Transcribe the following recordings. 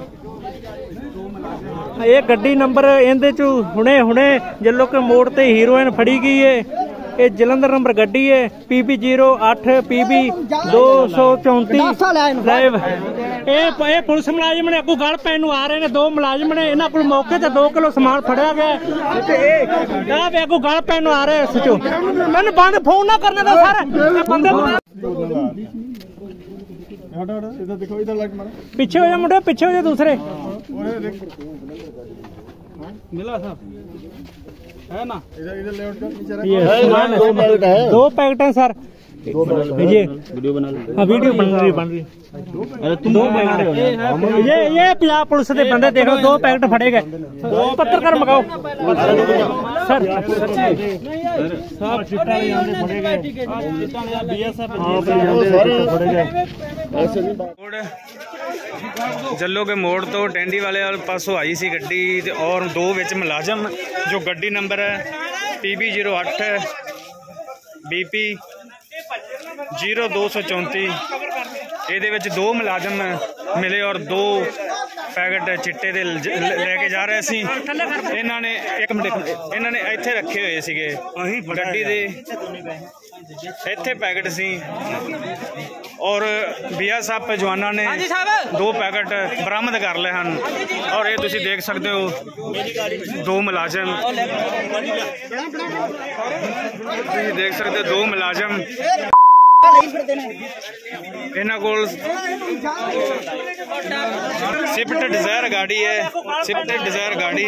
ये गड्डी नंबर इहदे चू हुणे हुणे जलो के मोड़ ते हीरोइन फड़ी गई है। ये जलंधर नंबर गड्डी है PB 08 PB 234 लाइव। ये पुलिस मुलाजिम ने अगू गल पैन आ रहे हैं। दो मुलाजिम ने इन्हों को मौके ते 2 किलो समान फड़िया गया। अगू गल पैन आ रहे सचो मैंने बंद फोन ना करने का सर बंदे पीछे हो जा मुंडे पीछे हो जा दूसरे मिला साहब है ना इधर 2 पैकेट है सर। ये वीडियो बना हाँ वीडियो बन रही अरे तुम ये पंजाब पुलिस के बंदे देखो 2 पैकेट फड़े गए। पत्रकार मंगाओ सर जल्लो के मोड़ तो टेंडी वाले पासों आई सी गड्डी और 2 विच मुलाजम जो गड्डी नंबर है PB 08 BP 0234 ये 2 मुलाजम मिले और 2 पैकेट चिट्टे दे लेके जा रहे सी। इन्होंने एक मिनट इन्होंने इत्थे रखे हुए सीगे गड्डी दे इत्थे पैकेट सी और BSF जवाना ने 2 पैकेट बरामद कर ले हैं और ये तुसी देख सकते हो 2 मुलाजम तुसी देख सकते हो 2 मुलाजम इन्हां कोल स्विफ्ट डिजायर गाड़ी है। स्विफ्ट डिजायर गाड़ी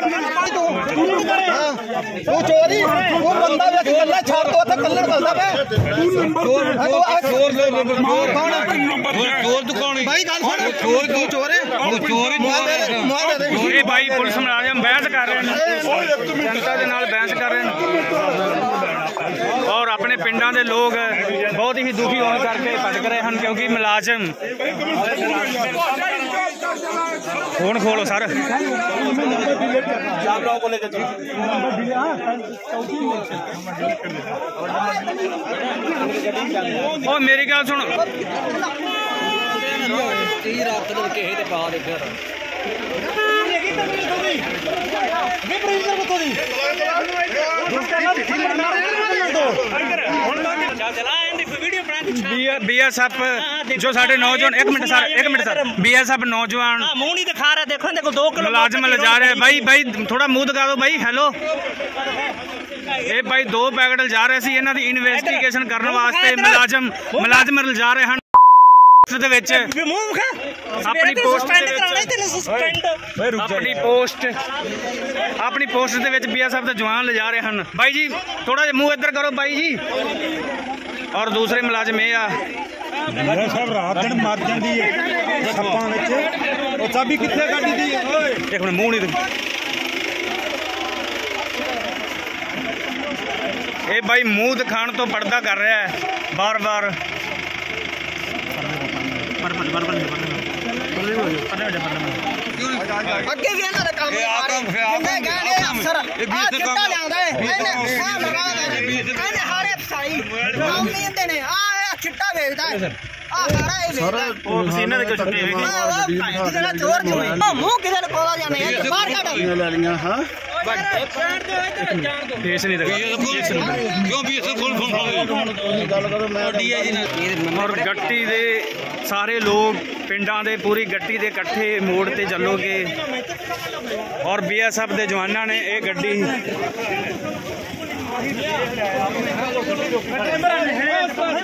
वो चोरी वो बंदा वे कल्ला छाड़ दो थे कल्लर बंदा वे चोर दुकान भाई गल सुन चोर है भाई पुलिस मुलाजिम बहस कर रहे हैं जनता दे नाल बहस कर रहे हैं और अपने पिंडां दे लोग बहुत ही दुखी होने करके भटक रहे हैं क्योंकि मुलाजिम फोन खोलो सर ओ मेरी गल सुन BSF जो साढ़े नौजवान एक मिनट सर BSF नौजवान मुंह नहीं दिखा रहा देखो देखो 2 किलो मुलाजिम ले जा रहे हैं। भाई थोड़ा मुंह दिखा दो भाई। हेलो ये भाई 2 पैकेट ले जा रहे सी इन्हां दी इन्वेस्टिगेशन करने वास्ते मुलाजिम ले जा रहे हैं अपनी पोस्ट BSF के जवान ले जा रहे हैं। भाई जी थोड़ा जिहा मुंह इधर करो भाई जी। और दूसरे मुलाजिम ये रात दिन मर जाती है चाबी कितने गाड़ी दी एक मिनट मुंह नहीं ये भाई मुंह दिखाने तो पर्दा कर रहा है बार बार। अगे भी इन्हां दा काम जिंदे गहने अफसर आ चिट्टा लियांदा है इहने हारे फसाई काम नहीं होंदे ने आ चिट्टा बेचदा है आ सारा ए बेचदा ओ मशीनां दे छुट्टी होई किसे दा चोर जो है मुंह किसे ने कोला जाने है बाहर काट ले लिया हां केस नहीं क्यों गल करो मैं और गट्टी दे सारे लोग पिंडां दे पूरी गट्टी दे इकट्ठे मोड़ ते चलोगे और BSF दे जवाना ने ये गड्डी